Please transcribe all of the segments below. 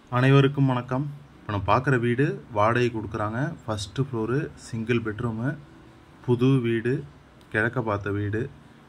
அனைவருக்கும் வணக்கம். இப்போ நம்ம பார்க்குற வீடு வாடகை கொடுக்குறாங்க. ஃபஸ்ட்டு ஃப்ளோரு, சிங்கிள் பெட்ரூமு, புது வீடு, கிழக்க பார்த்த வீடு,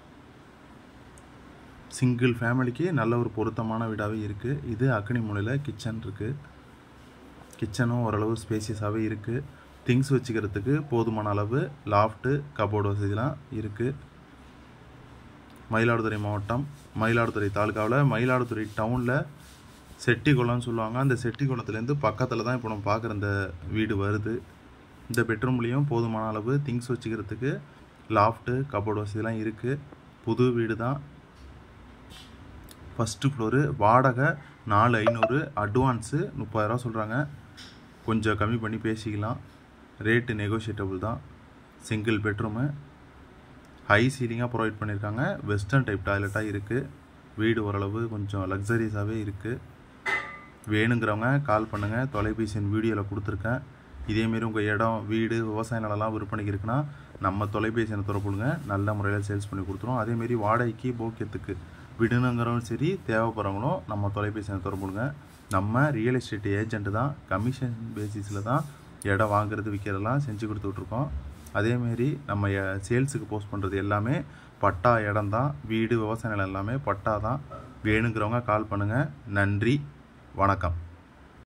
சிங்கிள் ஃபேமிலிக்கு நல்ல ஒரு பொருத்தமான வீடாகவே இருக்குது. இது அக்னி மூலையில் கிச்சன் இருக்குது. கிச்சனும் ஓரளவு ஸ்பேசியஸாகவே இருக்குது. திங்ஸ் வச்சுக்கிறதுக்கு போதுமான அளவு லாஃப்ட்டு, கபோர்டு வசதிலாம் இருக்குது. மயிலாடுதுறை மாவட்டம், மயிலாடுதுறை தாலுக்காவில் மயிலாடுதுறை டவுனில் செட்டிக்குளம்னு சொல்லுவாங்க. அந்த செட்டிக்குளத்துலேருந்து பக்கத்தில் தான் இப்போ நம்ம பார்க்குற இந்த வீடு வருது. இந்த பெட்ரூம்லேயும் போதுமான அளவு திங்ஸ் வச்சுக்கிறதுக்கு லாஃப்ட்டு, கபோர்டு வசதிலாம் இருக்குது. புது வீடு தான். ஃபஸ்ட்டு ஃப்ளோரு, வாடகை 4500, அட்வான்ஸு 30,000 சொல்கிறாங்க. கொஞ்சம் கம்மி பண்ணி பேசிக்கலாம். ரேட்டு நெகோஷியேட்டபுள் தான். சிங்கிள் பெட்ரூமு, ஹை சீலிங்காக ப்ரொவைட் பண்ணியிருக்காங்க. வெஸ்டர்ன் டைப் டாய்லெட்டாக இருக்குது. வீடு ஓரளவு கொஞ்சம் லக்ஸரிஸாகவே இருக்குது. வேணுங்கிறவங்க கால் பண்ணுங்கள். தொலைபேசி எண் வீடியோவில் கொடுத்துருக்கேன். இதேமாரி உங்கள் இடம், வீடு, விவசாய நிலம்லாம் விற்பனைக்கு இருக்குன்னா நம்ம தொலைபேசி எண்ணை தொடர்புங்க. நல்ல முறையில் சேல்ஸ் பண்ணி கொடுத்துருவோம். அதேமாரி வாடகைக்கு போக்கியத்துக்கு விடுனுங்கிறவங்க சரி, தேவைப்படுறவங்களும் நம்ம தொலைபேசி எண்ணை தொடர்புங்க. நம்ம ரியல் எஸ்டேட் ஏஜென்ட்டு தான். கமிஷன் பேசிஸில் தான் இடம் வாங்குறது விற்கிறதெல்லாம் செஞ்சு கொடுத்துட்ருக்கோம். அதேமாரி நம்ம சேல்ஸுக்கு போஸ்ட் பண்ணுறது எல்லாமே பட்டா இடம் தான். வீடு, விவசாய நிலம் எல்லாமே பட்டா தான். வேணுங்கிறவங்க கால் பண்ணுங்கள். நன்றி, வணக்கம்.